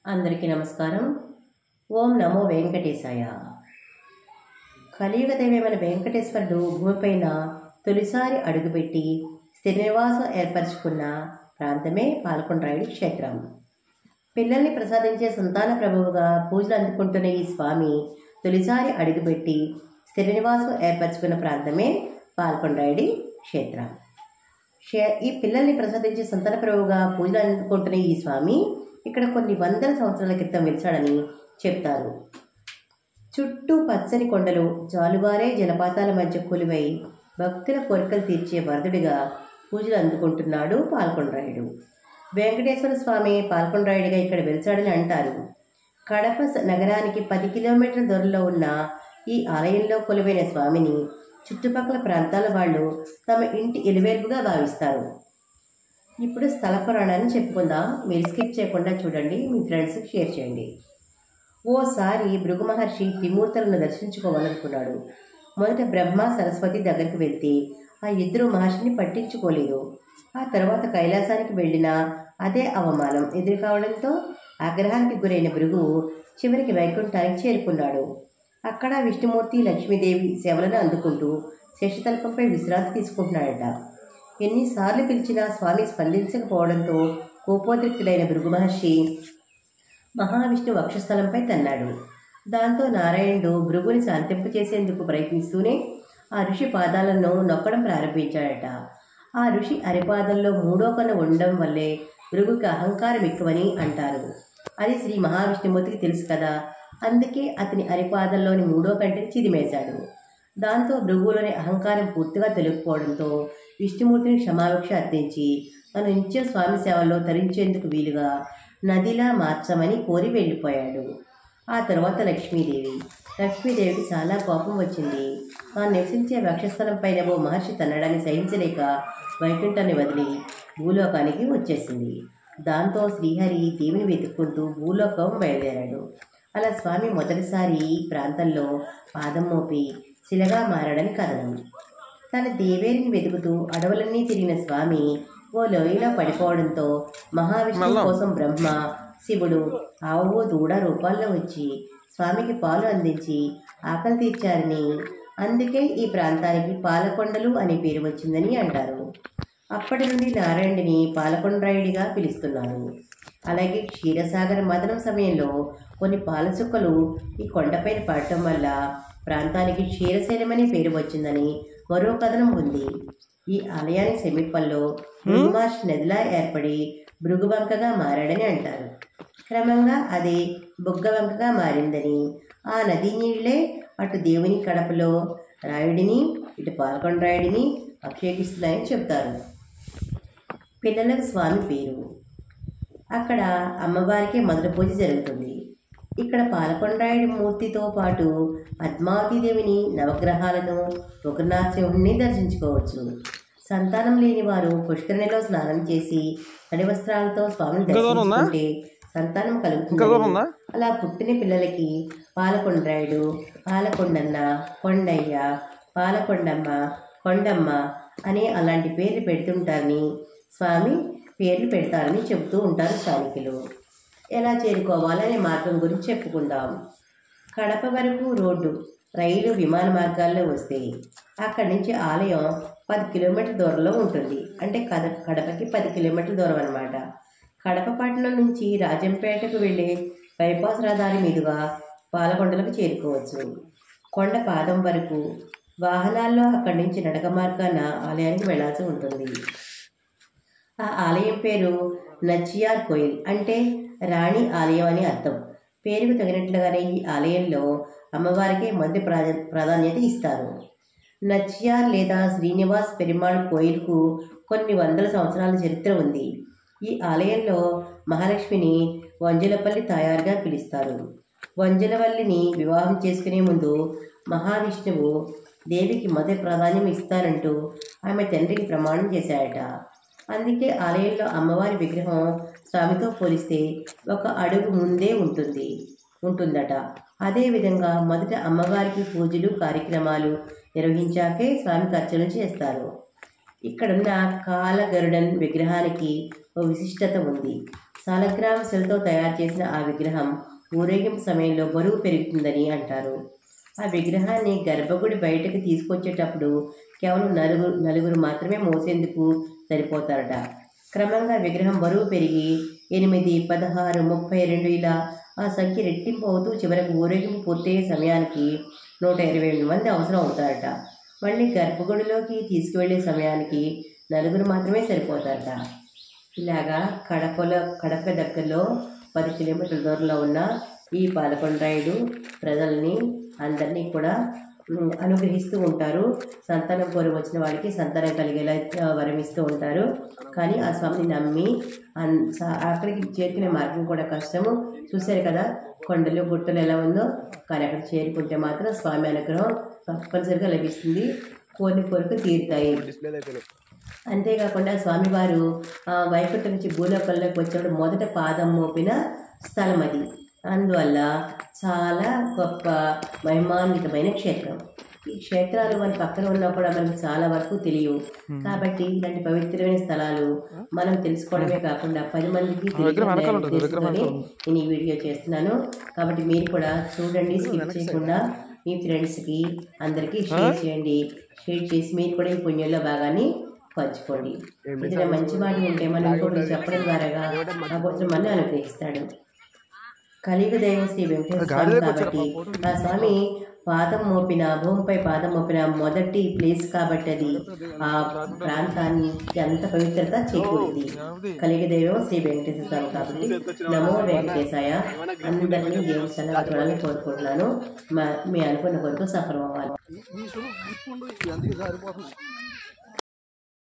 అందరికీ నమస్కారం. ఓం నమో వెంకటేశాయ. కలియుగ దైవమైన వెంకటేశ్వరుడు భూమిపైన తొలిసారి అడుగుపెట్టి స్థిర నివాసం ఏర్పరచుకున్న ప్రాంతమే పాలకొండరాయుడు క్షేత్రం. పిల్లల్ని ప్రసాదించే సంతాన ప్రభువుగా పూజలు అందుకుంటున్న ఈ స్వామి తొలిసారి అడుగుపెట్టి స్థిర నివాసం ఏర్పరచుకున్న ప్రాంతమే పాలకొండరాయుడి క్షేత్రం. ఈ పిల్లల్ని ప్రసాదించే సంతాన ప్రభువుగా పూజలు అందుకుంటున్న ఈ స్వామి ఇక్కడ కొన్ని వందల సంవత్సరాల క్రితం వెలిచాడని చెప్తారు. చుట్టూ పచ్చని కొండలు, జాలువారే జలపాతాల మధ్య కొలువై భక్తుల కోరికలు తీర్చే వరదుడిగా పూజలు అందుకుంటున్నాడు పాలకొండరాయుడు. వెంకటేశ్వర స్వామి పాలకొండరాయుడిగా ఇక్కడ వెలిచాడని అంటారు. కడప నగరానికి 10 కిలోమీటర్ల దూరంలో ఉన్న ఈ ఆలయంలో కొలువైన స్వామిని చుట్టుపక్కల ప్రాంతాల వాళ్ళు తమ ఇంటి ఎలువేర్పుగా భావిస్తారు. ఇప్పుడు స్థల పురాణాన్ని చెప్పుకుందాం. మీరు స్కిప్ చేయకుండా చూడండి, మీ ఫ్రెండ్స్కి షేర్ చేయండి. ఓసారి భృగు మహర్షి త్రిమూర్తులను దర్శించుకోవాలనుకున్నాడు. మొదట బ్రహ్మ, సరస్వతి దగ్గరికి వెళ్తే ఆ ఇద్దరు మహర్షిని పట్టించుకోలేదు. ఆ తర్వాత కైలాసానికి వెళ్ళిన అదే అవమానం ఎదురు కావడంతో ఆగ్రహానికి గురైన భృగువు చివరికి వైకుంఠానికి చేరుకున్నాడు. అక్కడ విష్ణుమూర్తి, లక్ష్మీదేవి సేవలను అందుకుంటూ శేషతల్పంపై విశ్రాంతి తీసుకుంటున్నాడట. ఎన్నిసార్లు పిలిచినా స్వామి స్పందించకపోవడంతో కోపోద్రిక్తుడైన భృగు మహర్షి మహావిష్ణు వక్షస్థలంపై తన్నాడు. దాంతో నారాయణుడు భృగుని శాంతింపు చేసేందుకు ప్రయత్నిస్తూనే ఆ ఋషి పాదాలను నొక్కడం ప్రారంభించాడట. ఆ ఋషి అరిపాదంలో 3వ కన్ను ఉండడం వల్లే భృగుకి అహంకారం ఎక్కువని అంటారు. అది శ్రీ మహావిష్ణుమూర్తికి తెలుసు కదా, అందుకే అతని అరిపాదంలోని 3వ కంటిని చిదిమేశాడు. దాంతో భృగువులోని అహంకారం పూర్తిగా తొలగిపోవడంతో విష్ణుమూర్తిని క్షమాభిక్ష అర్థించి తను నిత్యం స్వామి సేవలో తరించేందుకు వీలుగా నదిలా మార్చమని కోరి వెళ్ళిపోయాడు. ఆ తర్వాత లక్ష్మీదేవికి చాలా కోపం వచ్చింది. తాను నివసించే వక్షస్థలంపైన ఓ మహర్షి తన్నడాన్ని సహించలేక వైకుంఠాన్ని వదిలి భూలోకానికి వచ్చేసింది. దాంతో శ్రీహరి దేవిని వెతుక్కుంటూ భూలోకం బయలుదేరాడు. అలా స్వామి మొదటిసారి ఈ ప్రాంతంలో పాదం మోపి శిలగా మారాడని కథనం. తన దేవేరిని వెతుకుతూ అడవులన్నీ తిరిగిన స్వామి ఓ లోయలో పడిపోవడంతో మహావిష్ణువు కోసం బ్రహ్మ, శివుడు ఆవు, దూడ రూపాల్లో వచ్చి స్వామికి పాలు అందించి ఆకలి తీర్చారని, అందుకే ఈ ప్రాంతానికి పాలకొండలు అనే పేరు వచ్చిందని అంటారు. అప్పటి నుండి నారాయణుడిని పాలకొండరాయుడిగా పిలుస్తున్నారు. అలాగే క్షీరసాగర మథనం సమయంలో కొన్ని పాలచుక్కలు ఈ కొండపైన పడటం వల్ల ప్రాంతానికి క్షీరశైలమనే పేరు వచ్చిందని మరో కథనం ఉంది. ఈ ఆలయానికి సమీపంలో భృగుమహర్షి నదిలా ఏర్పడి భృగువంకగా మారాడని అంటారు. క్రమంగా అది బుగ్గవంకగా మారిందని, ఆ నదీ నీళ్లే అటు దేవుని కడపలో రాయుడిని, ఇటు పాలకొండరాయుడిని అభిషేకిస్తున్నాయని చెబుతారు. పిల్లలకు స్వామి పేరు. అక్కడ అమ్మవారికి మొదటి పూజ జరుగుతుంది. ఇక్కడ పాలకొండరాయుడి మూర్తితో పాటు పద్మావతీదేవిని, నవగ్రహాలను, ఉగ్రనాథసింహుడిని దర్శించుకోవచ్చు. సంతానం లేని వారు పుష్కరిణిలో స్నానం చేసి తడి వస్త్రాలతో స్వామిని దర్శించుకుంటే సంతానం కలుగుతుంది. అలా పుట్టిన పిల్లలకి పాలకొండరాయుడు, పాలకొండన్న, కొండయ్య, పాలకొండమ్మ, కొండమ్మ అనే అలాంటి పేర్లు పెడుతుంటారని, స్వామి పేర్లు పెడతారని చెబుతూ ఉంటారు స్థానికులు. ఎలా చేరుకోవాలనే మార్గం గురించి చెప్పుకుందాం. కడప వరకు రోడ్డు, రైలు, విమాన మార్గాల్లో వస్తే అక్కడి నుంచి ఆలయం 10 కిలోమీటర్ల దూరంలో ఉంటుంది. అంటే కడపకి 10 కిలోమీటర్ల దూరం అన్నమాట. కడప పట్టణం నుంచి రాజంపేటకు వెళ్ళే బైపాస్ రహదారి మీదుగా పాలకొండలకు చేరుకోవచ్చు. కొండ పాదం వరకు వాహనాల్లో అక్కడి నుంచి నడక మార్గాన ఆలయానికి వెళ్లాల్సి ఉంటుంది. ఆ ఆలయం పేరు నచ్చియార్ కోయిల్, అంటే రాణి ఆలయం అని అర్థం. పేరుకు తగినట్లుగానే ఈ ఆలయంలో అమ్మవారికి మొదటి ప్రాధాన్యత ఇస్తారు. నచ్చియార్ లేదా శ్రీనివాస్ పెరుమాళ్ కోయిల్కు కొన్ని వందల సంవత్సరాల చరిత్ర ఉంది. ఈ ఆలయంలో మహాలక్ష్మిని వంజలపల్లి తాయారుగా పిలుస్తారు. వంజలవల్లిని వివాహం చేసుకునే ముందు మహావిష్ణువు దేవికి మొదటి ప్రాధాన్యం ఇస్తానంటూ ఆమె తండ్రికి ప్రమాణం చేశాడట. అందుకే ఆలయంలో అమ్మవారి విగ్రహం స్వామితో పోలిస్తే 1 అడుగు ముందే ఉంటుందట. అదేవిధంగా మొదట అమ్మవారికి పూజలు, కార్యక్రమాలు నిర్వహించాకే స్వామికి అర్చన చేస్తారు. ఇక్కడున్న కాలగరుడన్ విగ్రహానికి ఓ విశిష్టత ఉంది. సాలగ్రామ శిలతో తయారు చేసిన ఆ విగ్రహం ఊరేగింపు సమయంలో బరువు పెరుగుతుందని అంటారు. ఆ విగ్రహాన్ని గర్భగుడి బయటకు తీసుకొచ్చేటప్పుడు కేవలం నలుగురు మాత్రమే మోసేందుకు సరిపోతారట. క్రమంగా విగ్రహం బరువు పెరిగి 8, 16, 32 ఇలా ఆ సంఖ్య రెట్టింపు అవుతూ చివరకు ఊరేగింపు పూర్తయ్యే సమయానికి 128 మంది అవసరం అవుతారట. మళ్ళీ గర్భగుడిలోకి తీసుకువెళ్ళే సమయానికి నలుగురు మాత్రమే సరిపోతారట. ఇలాగా కడప దగ్గరలో 10 కిలోమీటర్ల దూరంలో ఉన్న ఈ పాలకొండరాయుడు ప్రజల్ని అందరినీ కూడా అనుగ్రహిస్తూ ఉంటారు. సంతానం కోరి వచ్చిన వాళ్ళకి సంతానం కలిగేలా వరమిస్తూ ఉంటారు. కానీ ఆ స్వామిని నమ్మి అక్కడికి చేరుకునే మార్గం కూడా కష్టము. చూశారు కదా కొండలు గుట్టలు ఎలా ఉందో. కానీ అక్కడ చేరుకుంటే మాత్రం స్వామి అనుగ్రహం తప్పనిసరిగా లభిస్తుంది. కోరిక తీరుతాయి. అంతేకాకుండా స్వామివారు వైకుంఠం నుంచి భూలోకంలోకి వచ్చినప్పుడు మొదట పాదం మోపిన స్థలం అది. అందువల్ల చాలా గొప్ప మహిమాన్వితమైన క్షేత్రం. ఈ క్షేత్రాలు మన పక్కన ఉన్నా కూడా మనకు చాలా వరకు తెలియవు. కాబట్టి ఇలాంటి పవిత్రమైన స్థలాలు మనం తెలుసుకోవడమే కాకుండా 10 మందికి తెలుసుకొని నేను ఈ వీడియో చేస్తున్నాను. కాబట్టి మీరు కూడా చూడండి, స్కిప్ చేయకుండా మీ ఫ్రెండ్స్కి అందరికీ షేర్ చేయండి. షేర్ చేసి మీరు కూడా ఈ పుణ్యంలో భాగాన్ని పంచుకోండి. ఏదైనా మంచి మాట ఉంటే మనం ఇంకోటి చెప్పడం ద్వారాగా ఆ కోసం మన అనుగ్రహిస్తాడు. కలియుగ దైవం శ్రీ వెంకటేశ్వర స్వామి కాబట్టి ఆ స్వామి భూమిపై పాదం మోపిన మొదటి ప్లేస్ కాబట్టి అది ఆ ప్రాంతానికి అంత పవిత్రత చేకూరింది. కలియుగ దైవం శ్రీ వెంకటేశ్వర స్వామి కాబట్టి నమో వెంకటేశాయ. అందరినీ దేవుని సలహా చూడాలని కోరుకుంటున్నాను. మీ అనుకున్న కొరకు సఫలం అవ్వాలి.